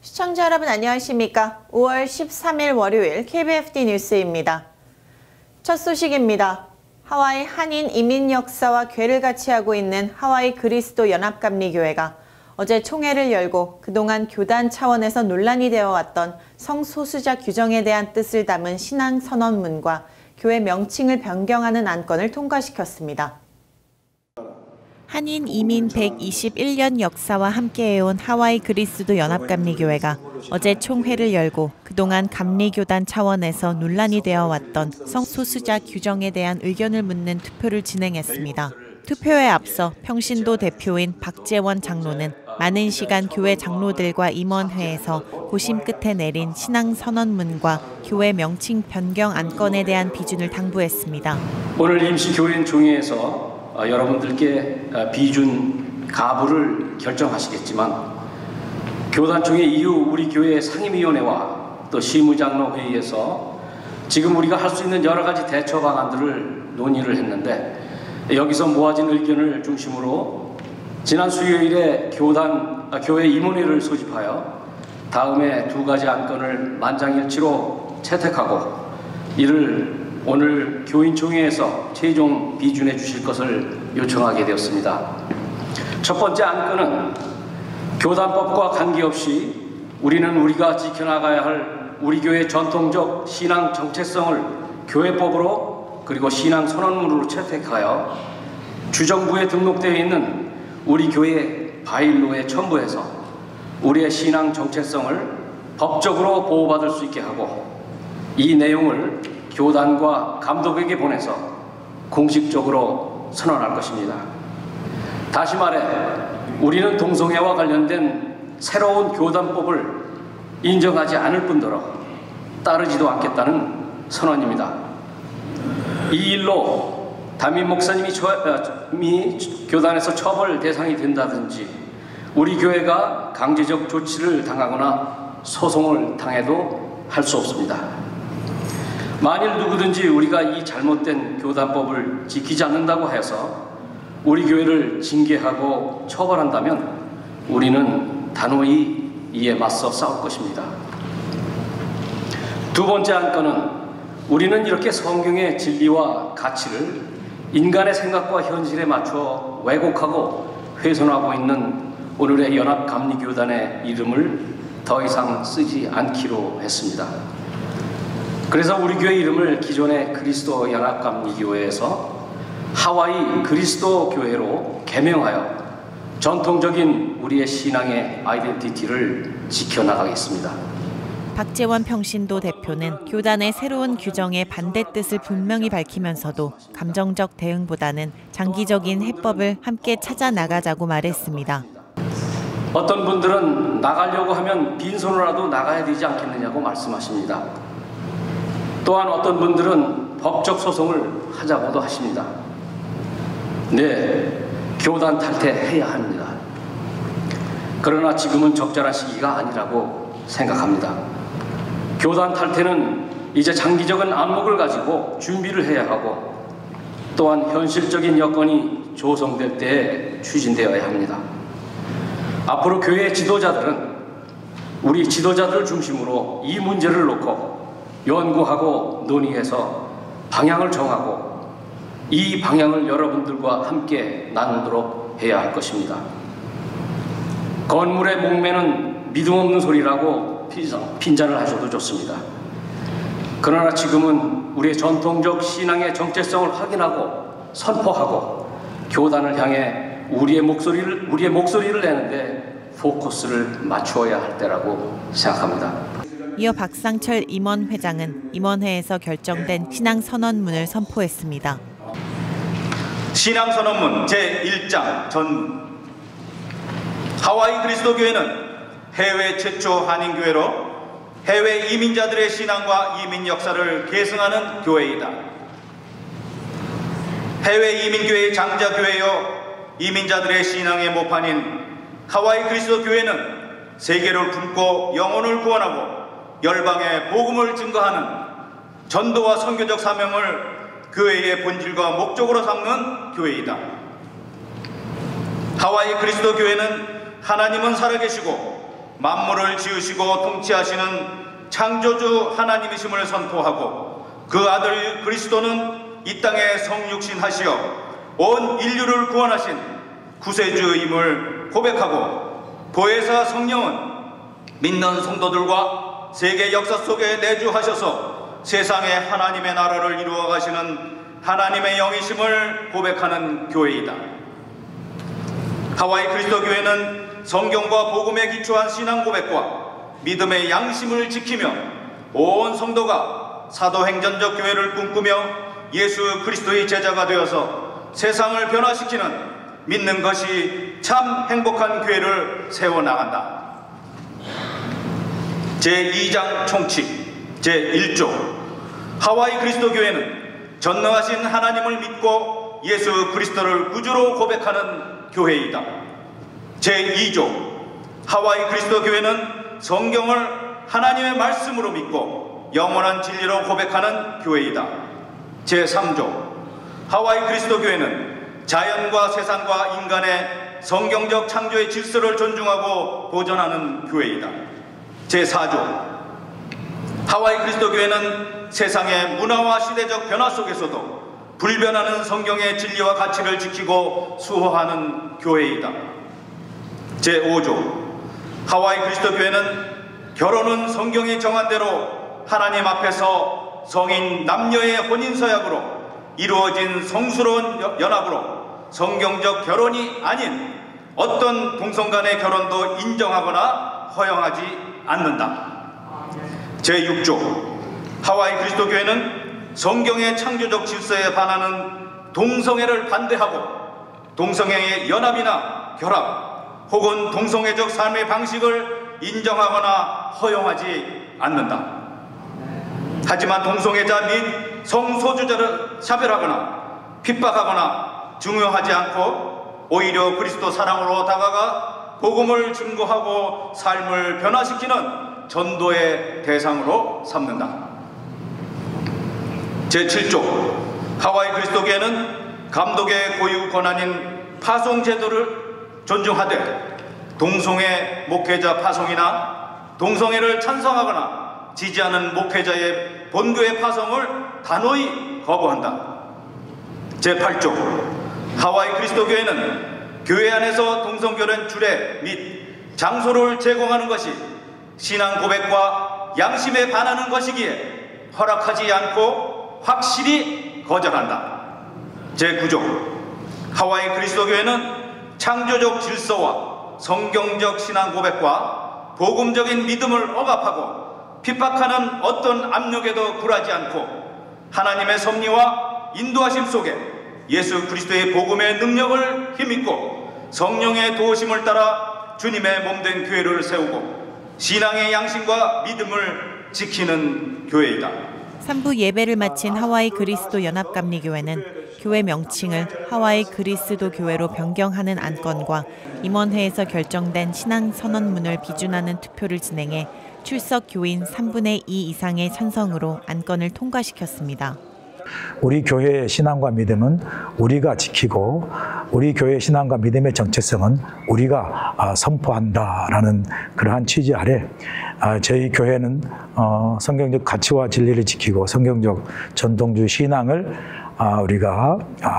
시청자 여러분 안녕하십니까? 5월 13일 월요일 KBFD 뉴스입니다. 첫 소식입니다. 하와이 한인 이민 역사와 궤를 같이 하고 있는 하와이 그리스도 연합감리교회가 어제 총회를 열고 그동안 교단 차원에서 논란이 되어 왔던 성소수자 규정에 대한 뜻을 담은 신앙 선언문과 교회 명칭을 변경하는 안건을 통과시켰습니다. 한인 이민 121년 역사와 함께해온 하와이 그리스도 연합감리교회가 어제 총회를 열고 그동안 감리교단 차원에서 논란이 되어 왔던 성소수자 규정에 대한 의견을 묻는 투표를 진행했습니다. 투표에 앞서 평신도 대표인 박재원 장로는 많은 시간 교회 장로들과 임원회에서 고심 끝에 내린 신앙 선언문과 교회 명칭 변경 안건에 대한 비준을 당부했습니다. 오늘 임시 교인 총회에서 여러분들께 비준 가부를 결정하시겠지만 교단총회 이후 우리 교회 상임위원회와 또 시무장로 회의에서 지금 우리가 할 수 있는 여러 가지 대처 방안들을 논의를 했는데 여기서 모아진 의견을 중심으로 지난 수요일에 교회 임원회를 소집하여 다음에 두 가지 안건을 만장일치로 채택하고 이를 오늘 교인총회에서 최종 비준해 주실 것을 요청하게 되었습니다. 첫 번째 안건은 교단법과 관계없이 우리는 우리가 지켜나가야 할 우리 교회의 전통적 신앙 정체성을 교회법으로 그리고 신앙 선언문으로 채택하여 주정부에 등록되어 있는 우리 교회 바일로에 첨부해서 우리의 신앙 정체성을 법적으로 보호받을 수 있게 하고 이 내용을 교단과 감독에게 보내서 공식적으로 선언할 것입니다. 다시 말해 우리는 동성애와 관련된 새로운 교단법을 인정하지 않을 뿐더러 따르지도 않겠다는 선언입니다. 이 일로 담임 목사님이 교단에서 처벌 대상이 된다든지 우리 교회가 강제적 조치를 당하거나 소송을 당해도 할 수 없습니다. 만일 누구든지 우리가 이 잘못된 교단법을 지키지 않는다고 해서 우리 교회를 징계하고 처벌한다면 우리는 단호히 이에 맞서 싸울 것입니다. 두 번째 안건은 우리는 이렇게 성경의 진리와 가치를 인간의 생각과 현실에 맞춰 왜곡하고 훼손하고 있는 오늘의 연합감리교단의 이름을 더 이상 쓰지 않기로 했습니다. 그래서 우리 교회 이름을 기존의 그리스도 연합감리교회에서 하와이 그리스도 교회로 개명하여 전통적인 우리의 신앙의 아이덴티티를 지켜나가겠습니다. 박재원 평신도 대표는 교단의 새로운 규정에 반대 뜻을 분명히 밝히면서도 감정적 대응보다는 장기적인 해법을 함께 찾아 나가자고 말했습니다. 어떤 분들은 나가려고 하면 빈손으로라도 나가야 되지 않겠느냐고 말씀하십니다. 또한 어떤 분들은 법적 소송을 하자고도 하십니다. 네, 교단 탈퇴해야 합니다. 그러나 지금은 적절한 시기가 아니라고 생각합니다. 교단 탈퇴는 이제 장기적인 안목을 가지고 준비를 해야 하고 또한 현실적인 여건이 조성될 때에 추진되어야 합니다. 앞으로 교회 지도자들은 우리 지도자들을 중심으로 이 문제를 놓고 연구하고 논의해서 방향을 정하고 이 방향을 여러분들과 함께 나누도록 해야 할 것입니다. 건물의 목매는 믿음 없는 소리라고 핀잔을 하셔도 좋습니다. 그러나 지금은 우리의 전통적 신앙의 정체성을 확인하고 선포하고 교단을 향해 우리의 목소리를 내는데 포커스를 맞추어야 할 때라고 생각합니다. 이어 박상철 임원 회장은 임원회에서 결정된 신앙 선언문을 선포했습니다. 신앙 선언문 제1장 전문. 하와이 그리스도 교회는 해외 최초 한인 교회로 해외 이민자들의 신앙과 이민 역사를 계승하는 교회이다. 해외 이민 교회의 장자 교회요 이민자들의 신앙의 모판인 하와이 그리스도 교회는 세계를 품고 영혼을 구원하고 열방의 복음을 증거하는 전도와 선교적 사명을 교회의 본질과 목적으로 삼는 교회이다. 하와이 그리스도 교회는 하나님은 살아계시고 만물을 지으시고 통치하시는 창조주 하나님이심을 선포하고 그 아들 그리스도는 이 땅에 성육신하시어 온 인류를 구원하신 구세주임을 고백하고 보혜사 성령은 믿는 성도들과 세계 역사 속에 내주하셔서 세상에 하나님의 나라를 이루어 가시는 하나님의 영이심을 고백하는 교회이다. 하와이 그리스도 교회는 성경과 복음에 기초한 신앙 고백과 믿음의 양심을 지키며 온 성도가 사도행전적 교회를 꿈꾸며 예수 그리스도의 제자가 되어서 세상을 변화시키는 믿는 것이 참 행복한 교회를 세워나간다. 제2장 총칙 제1조 하와이 그리스도 교회는 전능하신 하나님을 믿고 예수 그리스도를 구주로 고백하는 교회이다. 제2조 하와이 그리스도 교회는 성경을 하나님의 말씀으로 믿고 영원한 진리로 고백하는 교회이다. 제3조 하와이 그리스도 교회는 자연과 세상과 인간의 성경적 창조의 질서를 존중하고 보존하는 교회이다. 제4조 하와이 그리스도 교회는 세상의 문화와 시대적 변화 속에서도 불변하는 성경의 진리와 가치를 지키고 수호하는 교회이다. 제5조 하와이 그리스도 교회는 결혼은 성경이 정한 대로 하나님 앞에서 성인 남녀의 혼인서약으로 이루어진 성스러운 연합으로 성경적 결혼이 아닌 어떤 동성 간의 결혼도 인정하거나 허용하지 않는다. 제6조 하와이 그리스도 교회는 성경의 창조적 질서에 반하는 동성애를 반대하고 동성애의 연합이나 결합 혹은 동성애적 삶의 방식을 인정하거나 허용하지 않는다. 하지만 동성애자 및 성소수자를 차별하거나 핍박하거나 중용하지 않고 오히려 그리스도 사랑으로 다가가 복음을 증거하고 삶을 변화시키는 전도의 대상으로 삼는다. 제7조 하와이 그리스도교회는 감독의 고유 권한인 파송 제도를 존중하되 동성애 목회자 파송이나 동성애를 찬성하거나 지지하는 목회자의 본교회 파송을 단호히 거부한다. 제8조 하와이 그리스도교회는 교회 안에서 동성결혼 주례 및 장소를 제공하는 것이 신앙 고백과 양심에 반하는 것이기에 허락하지 않고 확실히 거절한다. 제9조 하와이 그리스도교회는 창조적 질서와 성경적 신앙 고백과 복음적인 믿음을 억압하고 핍박하는 어떤 압력에도 굴하지 않고 하나님의 섭리와 인도하심 속에 예수 그리스도의 복음의 능력을 힘입고 성령의 도우심을 따라 주님의 몸된 교회를 세우고 신앙의 양심과 믿음을 지키는 교회이다. 3부 예배를 마친 하와이 그리스도 연합감리교회는 교회 명칭을 하와이 그리스도 교회로 변경하는 안건과 임원회에서 결정된 신앙선언문을 비준하는 투표를 진행해 출석 교인 3분의 2 이상의 찬성으로 안건을 통과시켰습니다. 우리 교회의 신앙과 믿음은 우리가 지키고 우리 교회의 신앙과 믿음의 정체성은 우리가 선포한다라는 그러한 취지 아래 저희 교회는 성경적 가치와 진리를 지키고 성경적 전통주의 신앙을 우리가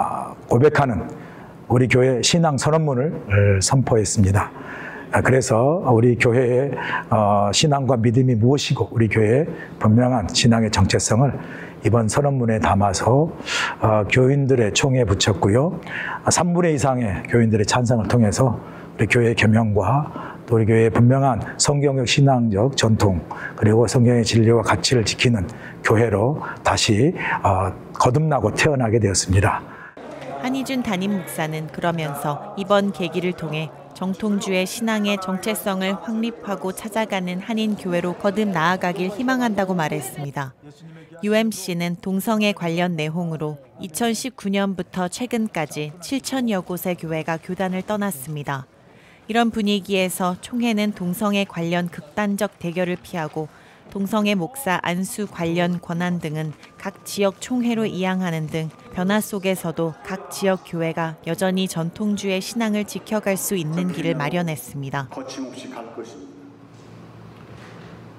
고백하는 우리 교회 신앙 선언문을 선포했습니다. 그래서 우리 교회의 신앙과 믿음이 무엇이고 우리 교회의 분명한 신앙의 정체성을 이번 선언문에 담아서 교인들의 총회에 붙였고요. 3분의 2 이상의 교인들의 찬성을 통해서 우리 교회의 계명과 또 우리 교회의 분명한 성경적 신앙적 전통 그리고 성경의 진리와 가치를 지키는 교회로 다시 거듭나고 태어나게 되었습니다. 한희준 담임 목사는 그러면서 이번 계기를 통해 정통주의 신앙의 정체성을 확립하고 찾아가는 한인 교회로 거듭 나아가길 희망한다고 말했습니다. UMC는 동성애 관련 내용으로 2019년부터 최근까지 7,000여 곳의 교회가 교단을 떠났습니다. 이런 분위기에서 총회는 동성애 관련 극단적 대결을 피하고 동성애 목사 안수 관련 권한 등은 각 지역 총회로 이양하는 등 변화 속에서도 각 지역 교회가 여전히 전통주의 신앙을 지켜갈 수 있는 길을 마련했습니다. 거침없이 갈 것입니다.